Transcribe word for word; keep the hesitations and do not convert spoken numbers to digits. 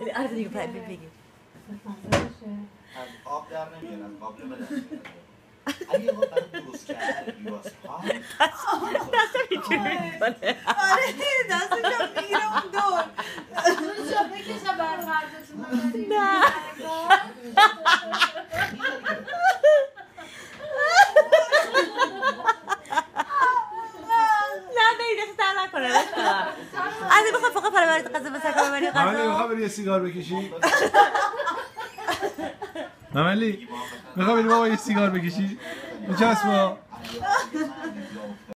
آره دیگه بگیر از آب در نمیاد از قابلمه در میاد اگه ما برای درست کردن بیواس ها دستم اینجوری میکنه آره دستشم میگیره اون دور اونجا بکشه بر مردتون نه نه بری دست در نکنه از این بخواه فقط پرورد قضا بسر کنم بری قضا مملی میخواه بری یه سیگار بکشی؟ مملی میخواه بری بابا یه سیگار بکشی؟ بچسبا